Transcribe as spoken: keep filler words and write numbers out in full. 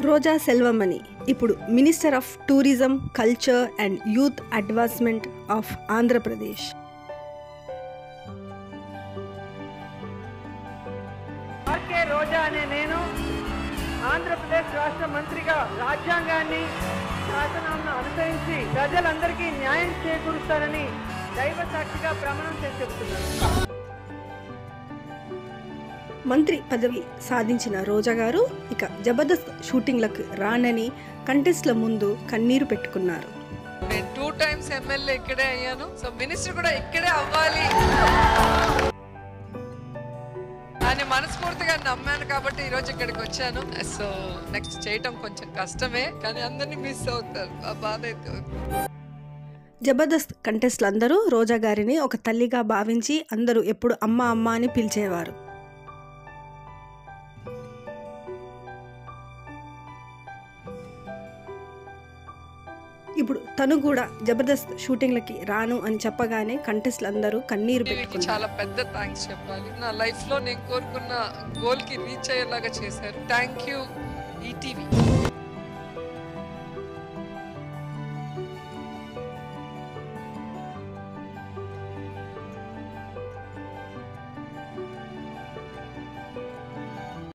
రోజా సెల్వమణి ఇప్పుడు minister of tourism, culture and youth advancement of Andhra Pradesh. R K Roja అనే నేను ఆంధ్రప్రదేశ్ రాష్ట్ర మంత్రిగా రాజ్యాంగాన్ని, శాసనాలను అనుసరించి ప్రజలందరికీ న్యాయం చేకూరుస్తానని దైవ సాక్షిగా ప్రమాణం చేసి చెబుతున్నాను. మంత్రి పదవి సాధించిన రోజా గారు ఇక జబర్దస్త్ షూటింగ్లకు రానని కంటెస్ట్ల ముందు కన్నీరు పెట్టుకున్నారు. నేను టూ టైమ్స్ ఎమ్మెల్యే ఇక్కడే అయ్యాను, సో మినిస్టర్ కూడా ఇక్కడే అవ్వాలి అని మనస్ఫూర్తిగా నమ్మాను కాబట్టి ఈరోజు ఇక్కడికి వచ్చాను. సో నెక్స్ట్ చేయటం కొంచెం కష్టమే, కానీ అందరినీ మిస్ అవుతారు, ఆ బాధ అయితే. జబర్దస్త్ కంటెస్ట్లు అందరూ రోజా గారిని ఒక తల్లిగా భావించి అందరూ ఎప్పుడు అమ్మ అమ్మ అని పిలిచేవారు. ఇప్పుడు తను కూడా జబర్దస్త్ షూటింగ్లకి రాను అని చెప్పగానే కంటెస్ట్లు అందరూ కన్నీరు పెట్టుకున్నారు. చాలా పెద్ద థ్యాంక్స్ చెప్పాలి. నా లైఫ్ లో నేను కోరుకున్న గోల్ కి రీచ్ అయ్యేలాగా చేశారు. Thank you ETV.